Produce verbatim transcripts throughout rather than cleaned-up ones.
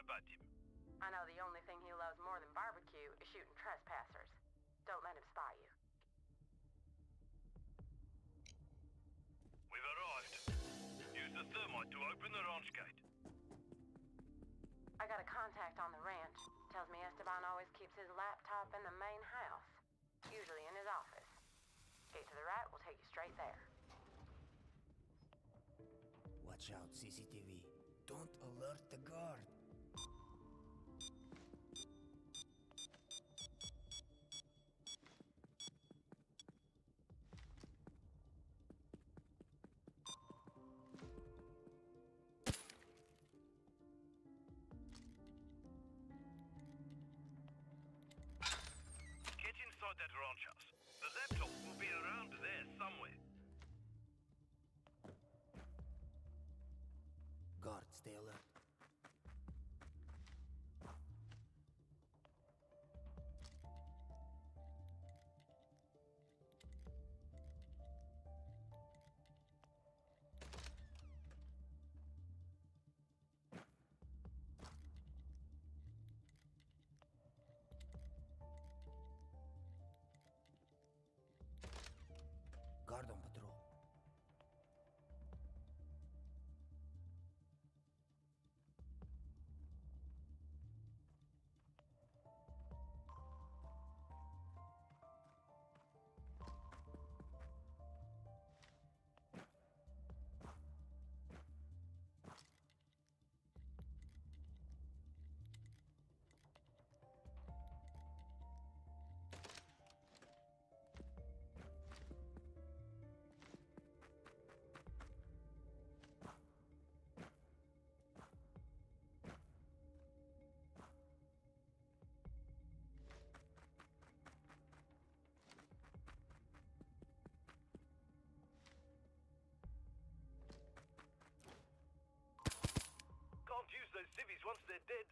about him? I know the only thing he loves more than barbecue is shooting trespassers. Don't let him spy you. We've arrived. Use the thermite to open the ranch gate. I got a contact on the ranch. Tells me Esteban always keeps his laptop in the main house. Usually in his office. Gate to the right will take you straight there. Watch out, C C T V. Don't alert the guard. Get inside that ranch house. The laptop will be around there somewhere. Guard, stay alert. Guard on patrol. Can't use those civvies once they're dead.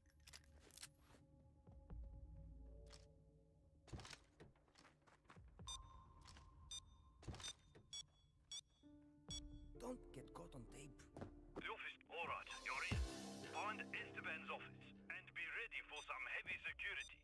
Don't get caught on tape. The office. All right, you're in. Find Esteban's office and be ready for some heavy security.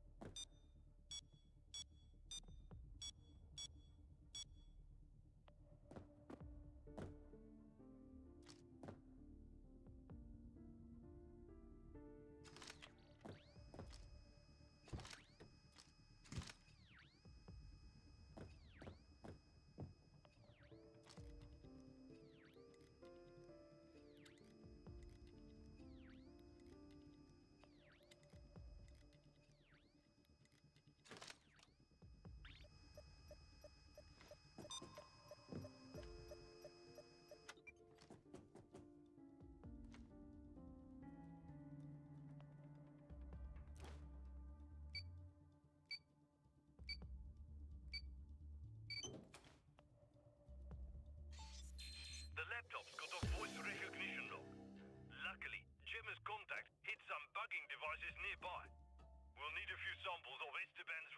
The laptop's got a voice recognition log. Luckily, Gemma's contact hit some bugging devices nearby. We'll need a few samples of Esteban's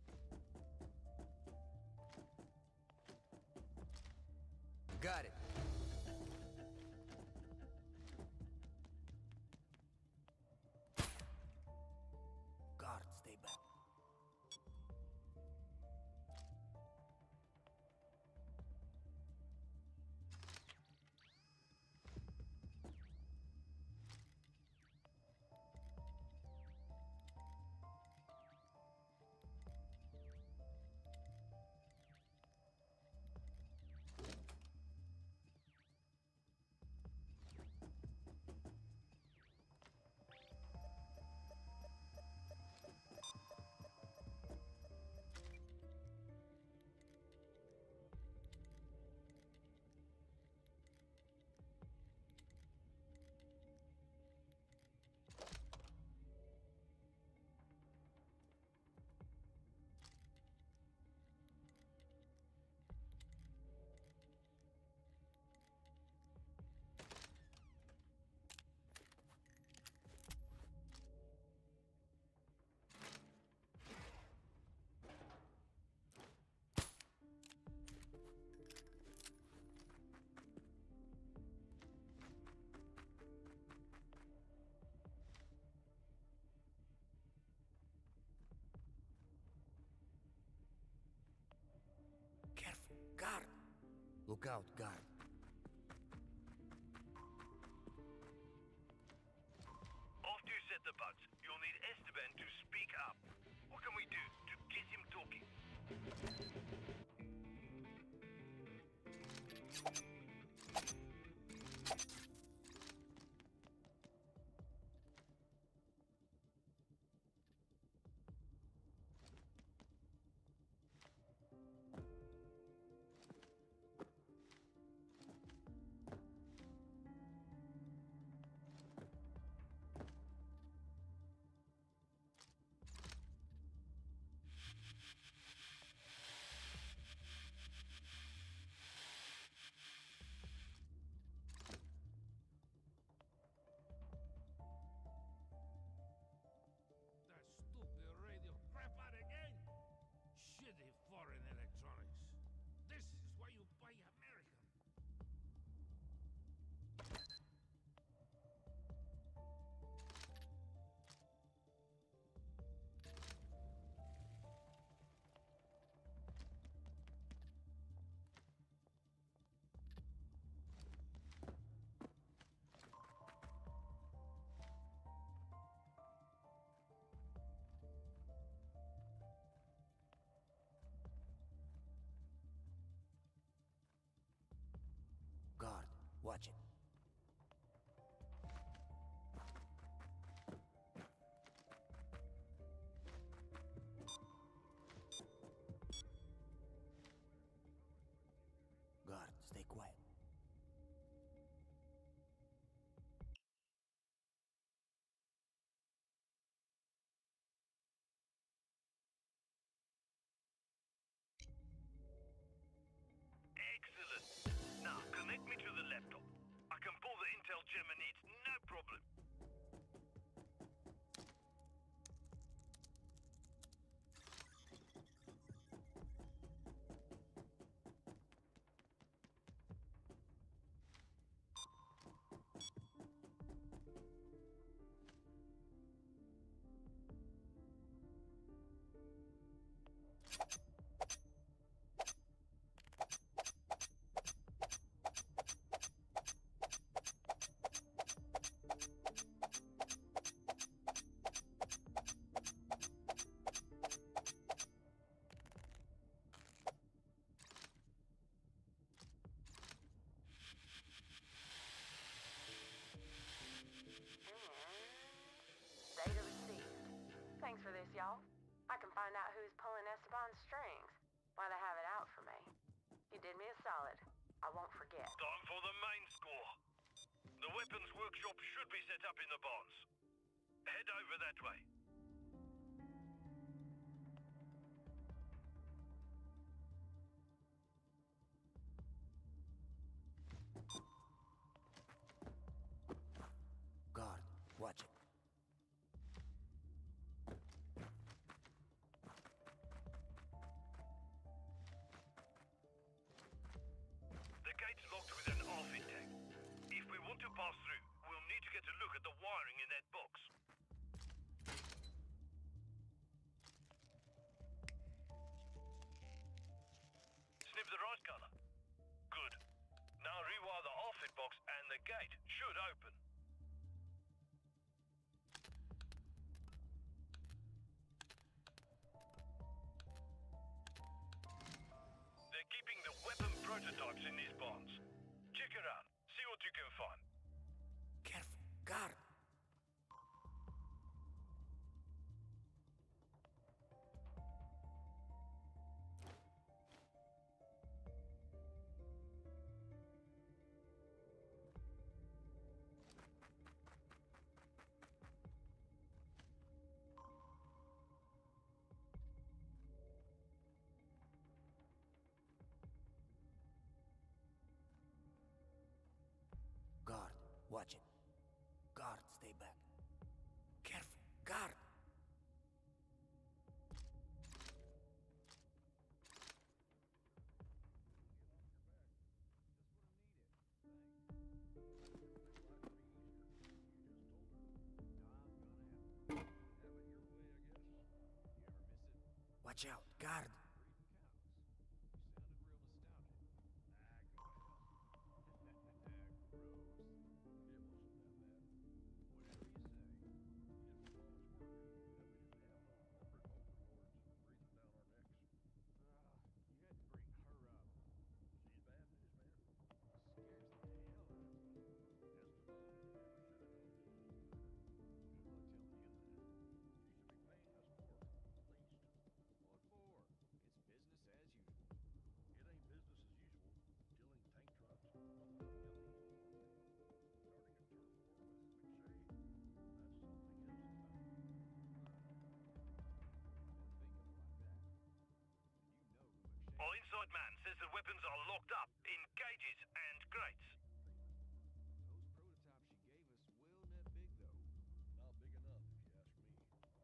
voice. Got it. Guard, stay back. Look out, guard. After you set the bugs, you'll need Esteban to speak up. What can we do to get him talking? That stupid radio crap out again! Shitty foreign electronics. This is why you buy American. Guard, watch it. Guard, stay quiet. Excellent. Now, connect me to the laptop. I can pull the intel Gemma needs, no problem. Data received. Thanks for this, y'all. I can find out who's pulling Esteban's strings, why they have it out for me. You did me a solid. I won't forget. Time for the main score. The weapons workshop should be set up in the barns. Head over that way. Guard, watch it. The gate's locked with an R-Fit tag. If we want to pass through, we'll need to get a look at the wiring in that box. Snip the right color. Good. Now rewire the R-Fit box and the gate should open. They're keeping the weapon prototypes in these barns. Check around, see what you can find. Careful, guard. Guard, watch it. Guard, stay back. Careful, guard. Watch out, guard. outside man says the weapons are locked up in cages and crates. Not big enough, if you ask me.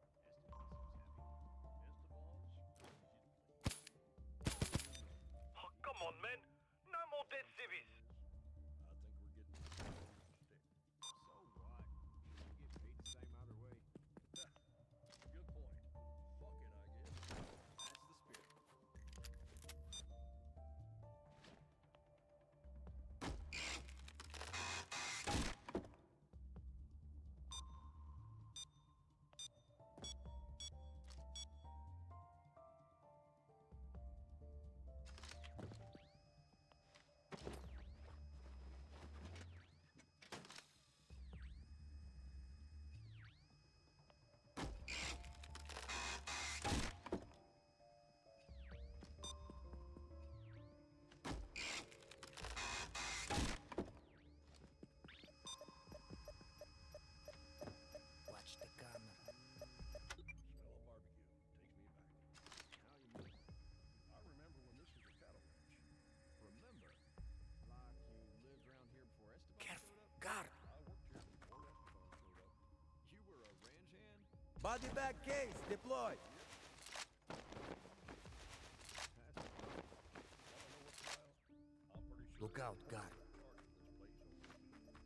Oh, come on, man. No more dead civvies. I think we're getting stick. So what? You get paid the same either way. Good point. Fuck it, I guess. That's the spirit. Watch the camera. Smell of barbecue. Takes me back. How you mean? I remember when this was a cattle ranch. Remember? Like you lived around here before Esteban Careful. showed up? Guard. I worked here before Esteban showed up. You were a ranch hand? Body bag case deployed. That's fine. Want to know what's wild? I'm pretty sure Look out, guard. in charge of this place over the weekend.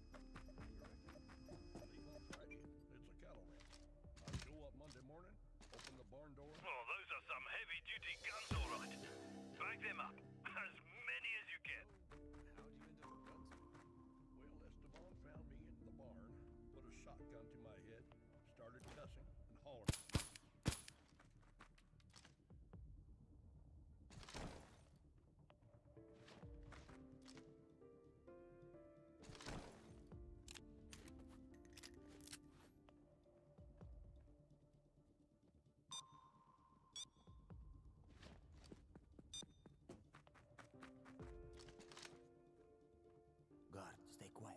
Leave on Friday. It's a cattle ranch. I show up Monday morning, open the barn door. Oh, those are some heavy-duty guns, all right. Back them up. As many as you can. How'd you end up with guns? Well, Esteban found me in the barn, put a shotgun to my head, started cussing and hollering. Guard, stay quiet.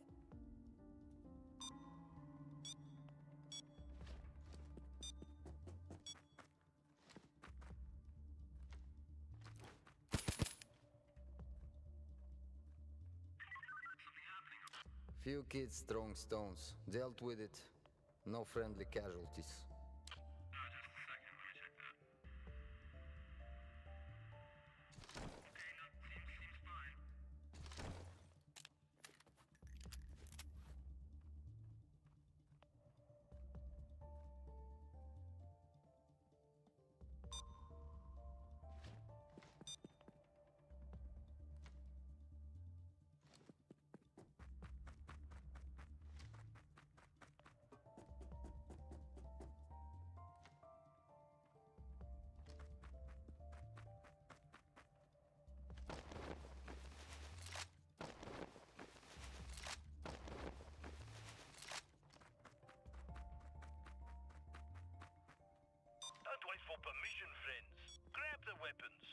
Few kids throwing stones. Dealt with it. No friendly casualties. Don't wait for permission, friends. Grab the weapons.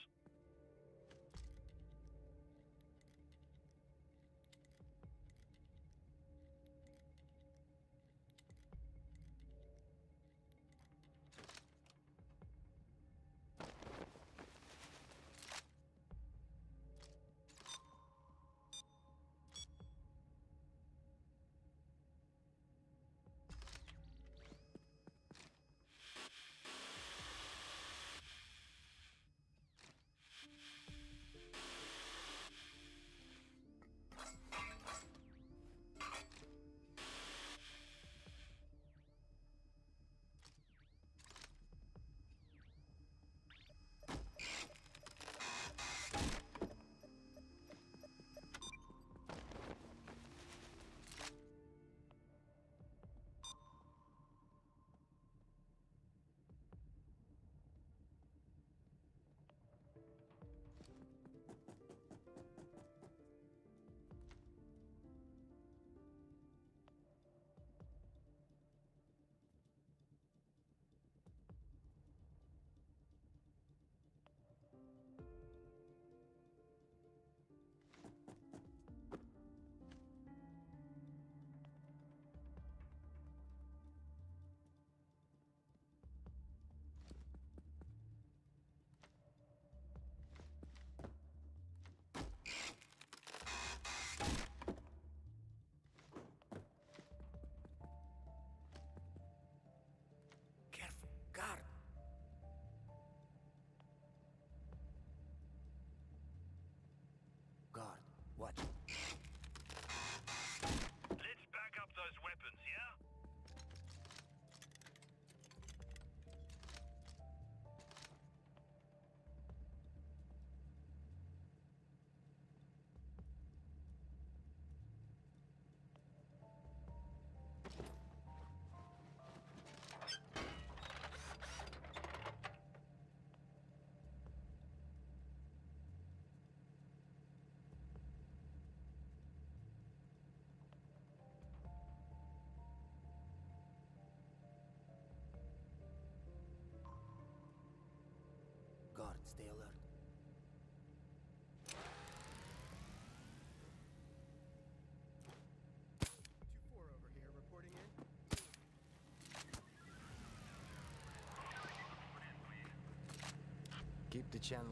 Keep the channel.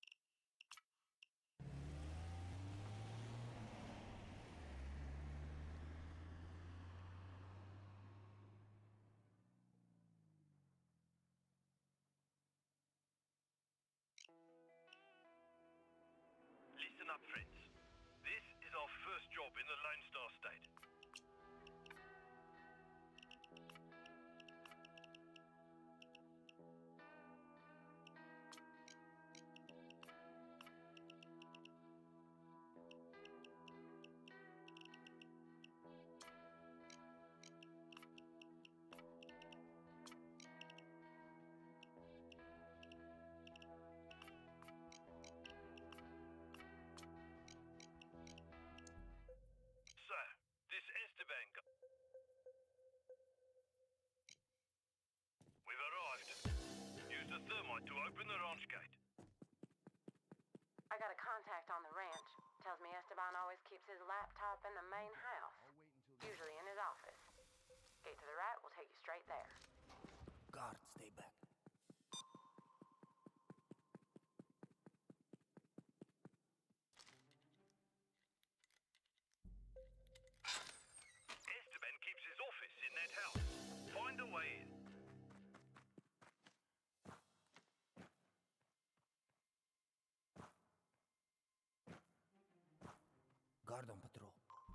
Listen up, friends. This is our first job in the Lone Star State. So, this Esteban guy... We've arrived. Use the thermite to open the ranch gate. I got a contact on the ranch. Tells me Esteban always keeps his laptop in the main house. I'll wait until you... Usually in his office. Gate to the right will take you straight there. Guard, stay back. Esteban keeps his office in that house. Find a way in. Guard on patrol.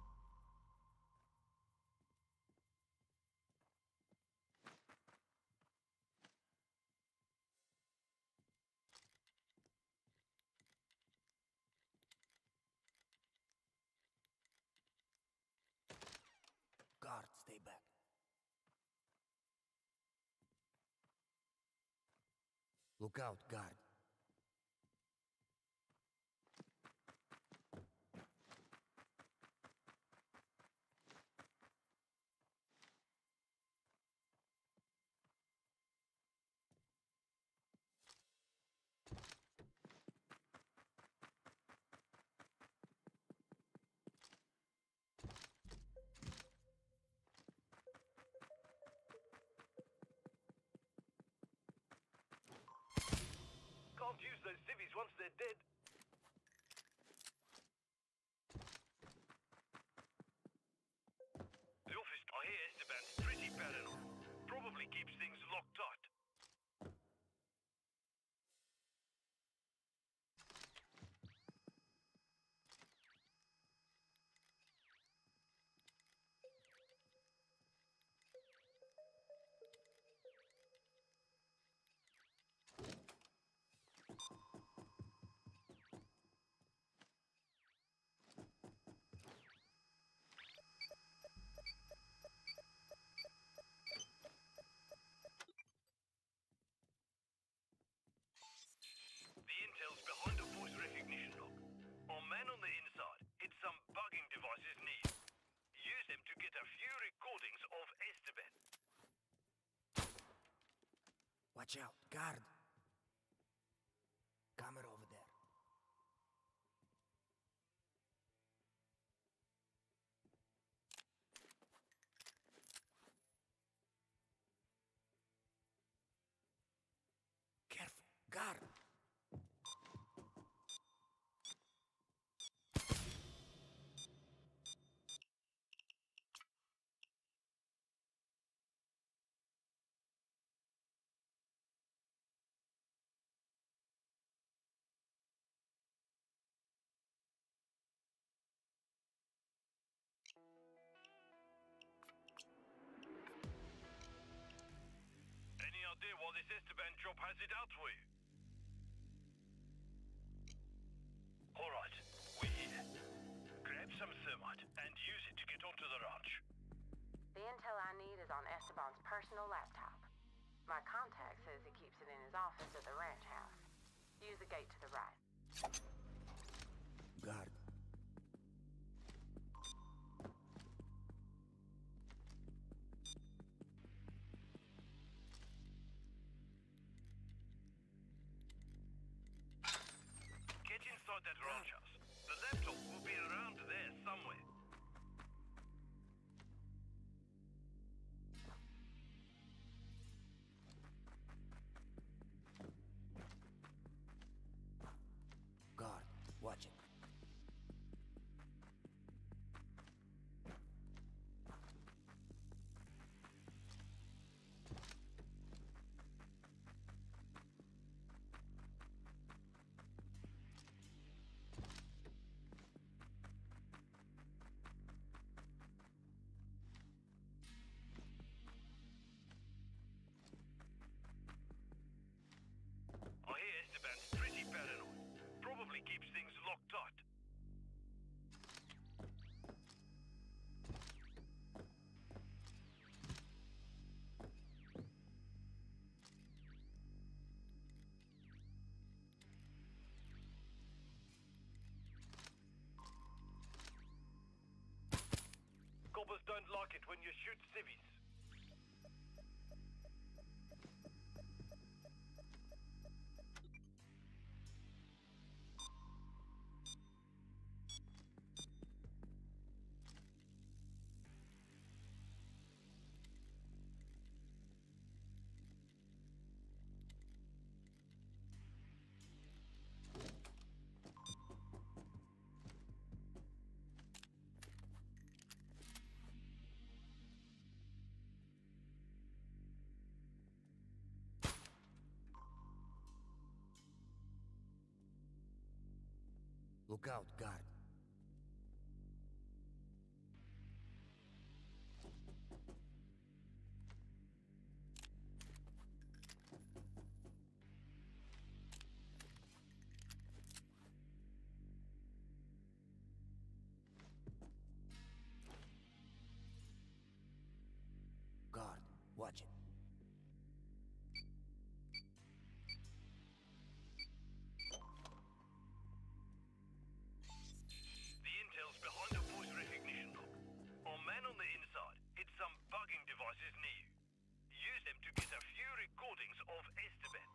Guard, stay back. Look out, guard. Can't use those civvies once they're dead. The office... I hear Esteban's pretty paranoid. Probably keeps things locked tight. The intel's behind a voice recognition log. Our man on the inside hit some bugging devices near you. Use them to get a few recordings of Esteban. Watch out, guard. Camera over there. Careful, guard. Any idea why this Esteban job has it out for you? Alright, we're here. Grab some thermite and use it to get onto the ranch. The intel I need is on Esteban's personal laptop. My contact says he keeps it in his office at the ranch house. Use the gate to the right. Guard. Get inside that ranch house. The laptop will be around there somewhere. target when you shoot civvies. Look out, guard. Guard, watch it. The intel's behind the voice recognition lock. Our man on the inside hit some bugging devices near you. Use them to get a few recordings of Esteban.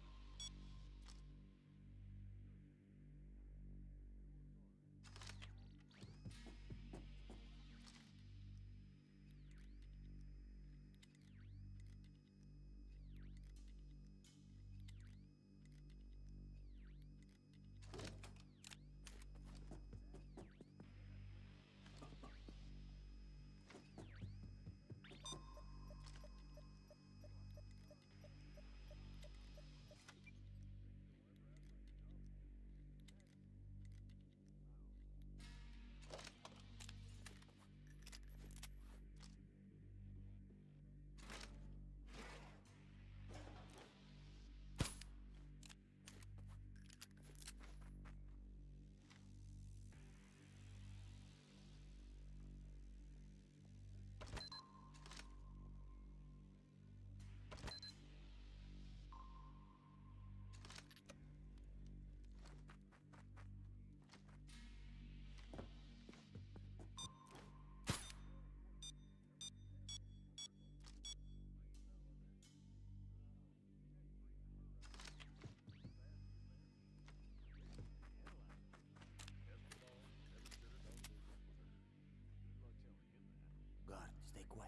Guard, stay quiet.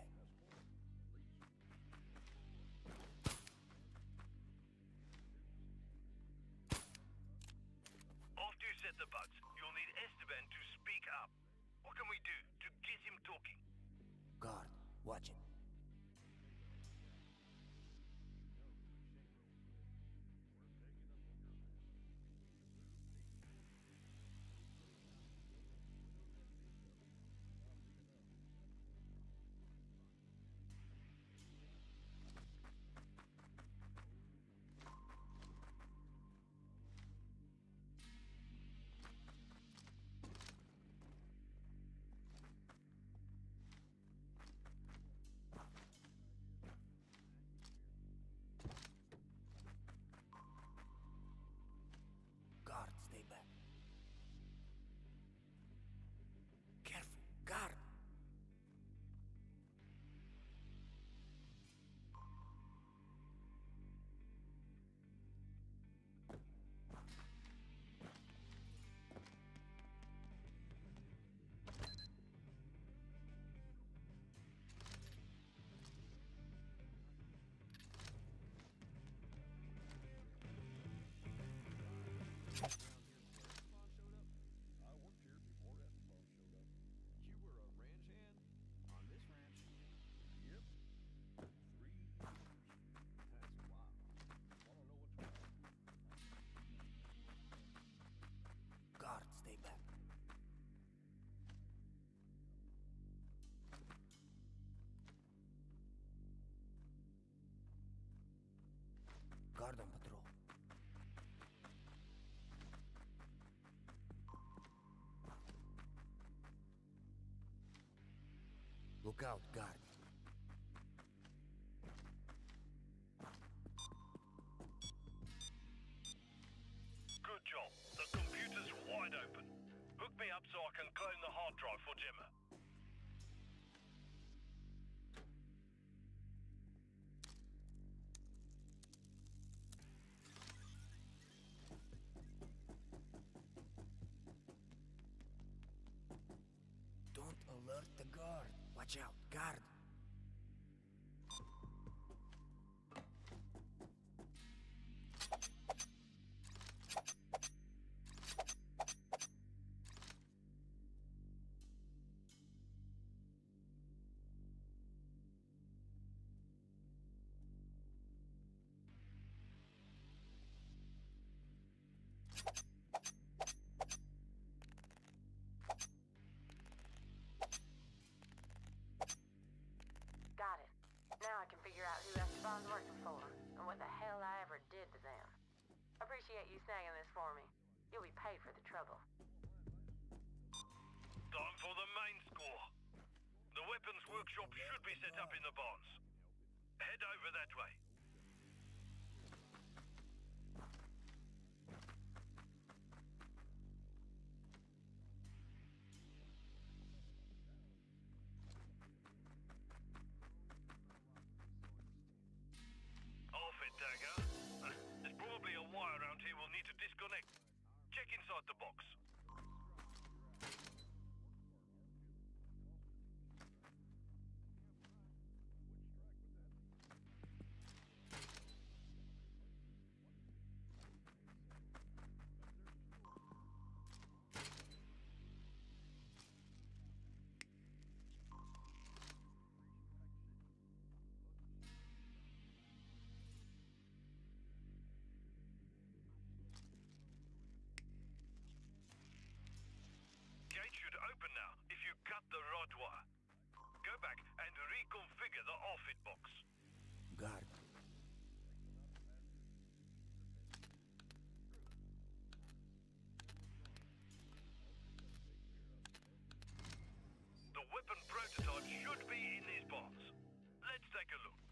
After you set the bugs, you'll need Esteban to speak up. What can we do to get him talking? Guard, watch it. Guard, stay back. Careful, guard! I worked here before Esteban showed up. You were a ranch hand on this ranch? Yep. Three years. That's wild. Wanna know what's wrong? Guard, stay back. Guard on patrol. Look out, guard. Good job. The computer's wide open. Hook me up so I can clone the hard drive for Gemma. Watch out, guard. Got it. Now I can figure out who Esteban's working for, and what the hell I ever did to them. Appreciate you snagging this for me. You'll be paid for the trouble. Time for the main score. The weapons workshop should be set up in the barns. Head over that way. Off it, Dagger. Uh, There's probably a wire around here we'll need to disconnect. Check inside the box. Gate should open now if you cut the right wire. Go back and reconfigure the off-it box. Guard. The weapon prototype should be in these barns. Let's take a look.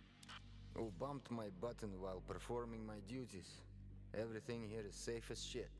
Who bumped my button while performing my duties? Everything here is safe as shit.